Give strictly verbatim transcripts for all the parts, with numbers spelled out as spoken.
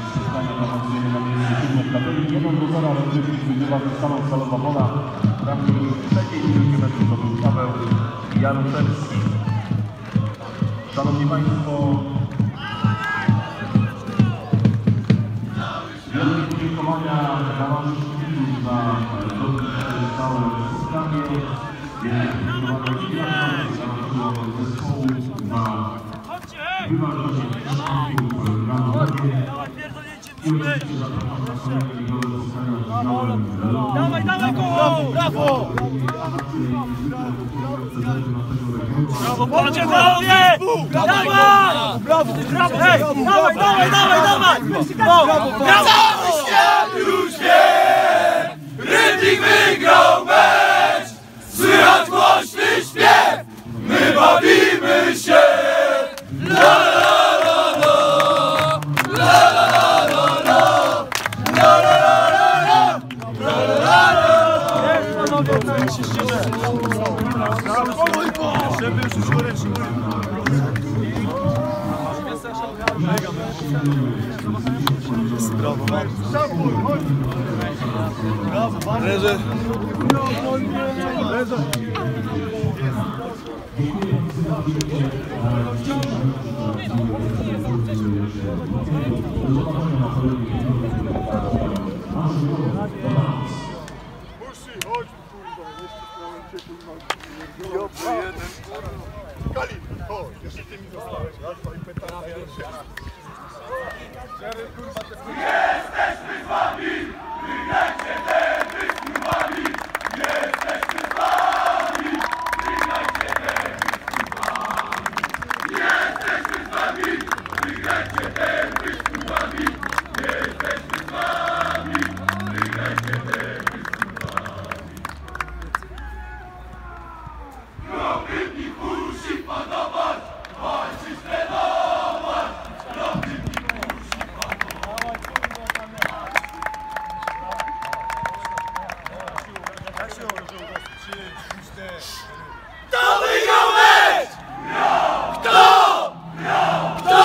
spotkania na podzielenie na miejscu siódme w tabeli. jeden do zera rozgrywki wygrywa ze Stalą Stalowa Wola. Bramki trzeciej minuty meczu to był Paweł Jaruzelski. Szanowni Państwo, wielkie podziękowania dla Waszych widzów za całe spotkanie. Wielkie podziękowania dla naszego zespołu za wyważenie przeszkodów w Radowie. I oczywiście zapraszam na kolejne ligowe spotkania z udziałem Dawaj, dawaj go! Brawo! Brawo, Polacy, panowie! Dawaj! Brawo, brawo! Hej, dawaj, dawaj, dawaj, dawaj! Brawo, brawo! Cały świat już wie! Rybnik wygrał mecz! Słychać głośny śpiew! My bawimy się! La la la la! La la la la la! La la la la la! La la la la! Jest, panowie, tak się ścieże! Żeby już już ręcznie. Brawo, brawo, brawo, Reże. Reże. Kali, o, jeszcze ty mi zostałeś, Alfa i Petarda, ja się... Jesteśmy z wami! Wygrajcie te wyspróbami! Jesteśmy z wami! Wygrajcie te wyspróbami! Jesteśmy z wami! Wygrajcie te wyspróbami! Jesteśmy z wami! Wygrajcie te wyspróbami! No, Rybnik musi panować! Walczyć, trenować! No, Rybnik musi panować! Kto wygrał mecz? Kto? Kto?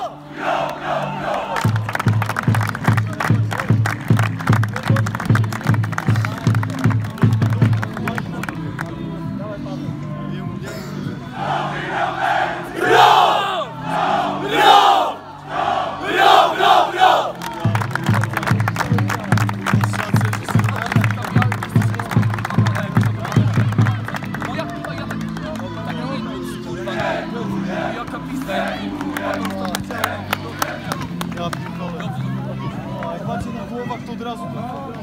Ja pierdolę. Jak macie na głowach, to od razu...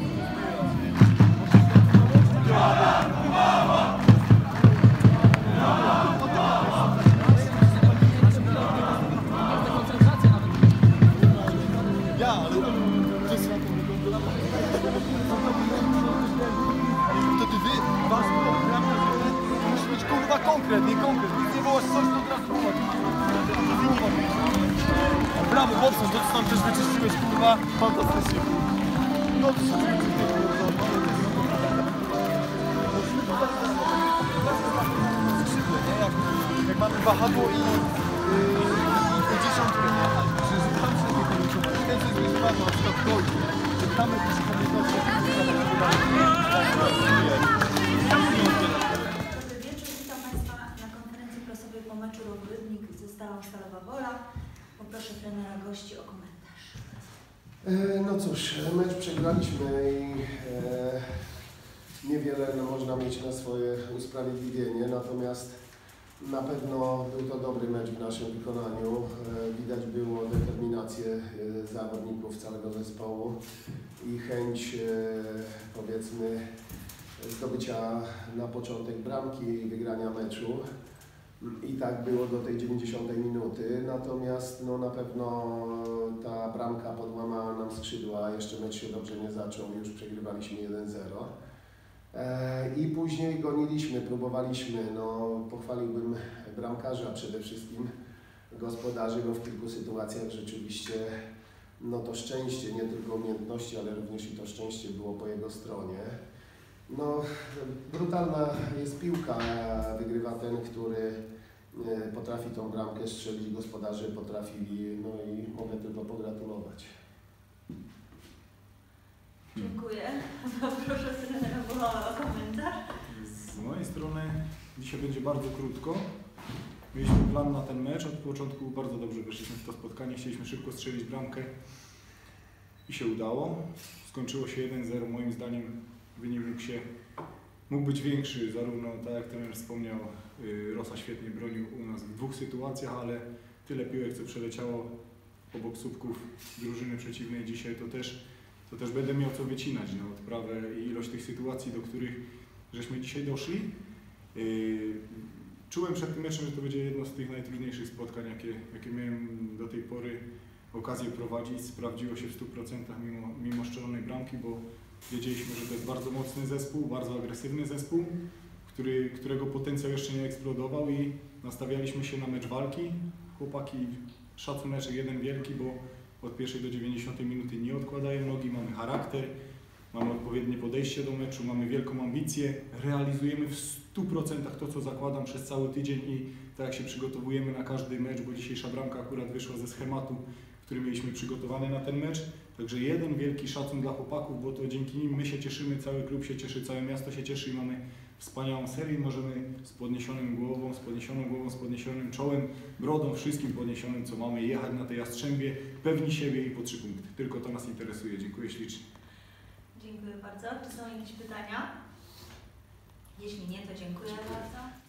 Ja, ale to jest... Wtedy wy, was, musi być kurwa konkret, nie konkret. Nic nie było coś, to od razu było. Brawo, Bobson, to co tam też wyczyściłeś, kurwa, fantastycznie. No to się jak, jak mamy wahadło i, yy, i dziesiątkę, nie? Że tam się nie kończymy. Ten, co jest wyzywany, na przykład goli. Że tam jakieś komunikacja, Dobry wieczór, witam Państwa na konferencji prasowej po meczu Rybnik ze Stalą Stalowa Wola. Poproszę trenera gości o komentarz. No cóż, mecz przegraliśmy i e, niewiele no, można mieć na swoje usprawiedliwienie, natomiast na pewno był to dobry mecz w naszym wykonaniu. E, widać było determinację e, zawodników całego zespołu i chęć e, powiedzmy zdobycia na początek bramki i wygrania meczu. I tak było do tej dziewięćdziesiątej minuty, natomiast no, na pewno ta bramka podłamała nam skrzydła, jeszcze mecz się dobrze nie zaczął, już przegrywaliśmy jeden zero. E, I później goniliśmy, próbowaliśmy, no, pochwaliłbym bramkarza przede wszystkim, gospodarzy, bo w kilku sytuacjach rzeczywiście no, to szczęście, nie tylko umiejętności, ale również i to szczęście było po jego stronie. No, brutalna jest piłka, wygrywa ten, który potrafi tą bramkę strzelić, gospodarze potrafili, no i mogę tylko pogratulować. dzisiaj będzie bardzo krótko. Mieliśmy plan na ten mecz, od początku bardzo dobrze weszliśmy w to spotkanie, chcieliśmy szybko strzelić bramkę i się udało. Skończyło się jeden zero, moim zdaniem wynik mógł się mógł być większy, zarówno tak jak trener wspomniał, Rosa świetnie bronił u nas w dwóch sytuacjach, ale tyle piłek, co przeleciało obok słupków drużyny przeciwnej dzisiaj, to też, to też będę miał co wycinać na odprawę i ilość tych sytuacji, do których żeśmy dzisiaj doszli. Czułem przed tym meczem, że to będzie jedno z tych najtrudniejszych spotkań, jakie, jakie miałem do tej pory okazję prowadzić. Sprawdziło się w stu procentach mimo, mimo strzelonej bramki, bo wiedzieliśmy, że to jest bardzo mocny zespół, bardzo agresywny zespół, który, którego potencjał jeszcze nie eksplodował i nastawialiśmy się na mecz walki. Chłopaki, szacuneczek jeden wielki, bo od pierwszej do dziewięćdziesiątej minuty nie odkładają nogi, mamy charakter, mamy odpowiednie podejście do meczu, mamy wielką ambicję, realizujemy w stu procentach to, co zakładam przez cały tydzień i tak jak się przygotowujemy na każdy mecz, bo dzisiejsza bramka akurat wyszła ze schematu, który mieliśmy przygotowany na ten mecz. Także jeden wielki szacun dla chłopaków, bo to dzięki nim my się cieszymy, cały klub się cieszy, całe miasto się cieszy i mamy wspaniałą serię i możemy z podniesionym głową, z podniesioną głową, z podniesionym czołem, brodą, wszystkim podniesionym, co mamy, jechać na tej Jastrzębie, pewni siebie i po trzy punkty. Tylko to nas interesuje. Dziękuję ślicznie. Dziękuję bardzo. Czy są jakieś pytania? Jeśli nie, to dziękuję bardzo.